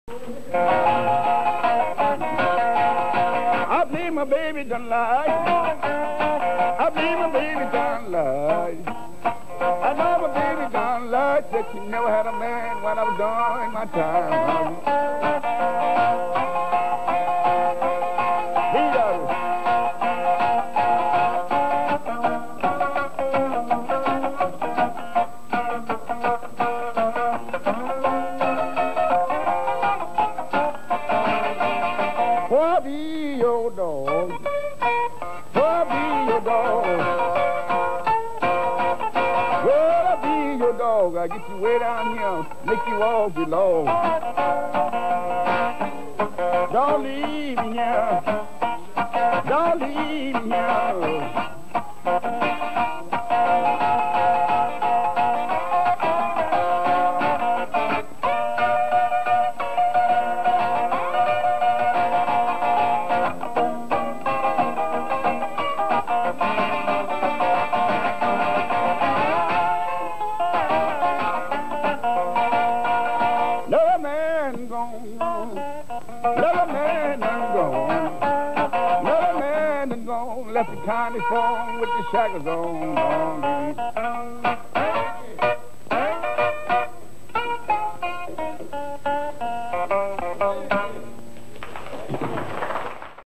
I believe my baby done lied. I believe my baby done lied. I know my baby done lied. Said she never had a man when I was doing my time. I get you way down here, make you all below. Don't leave me here. Don't leave me here. Left the county phone with the shackles on.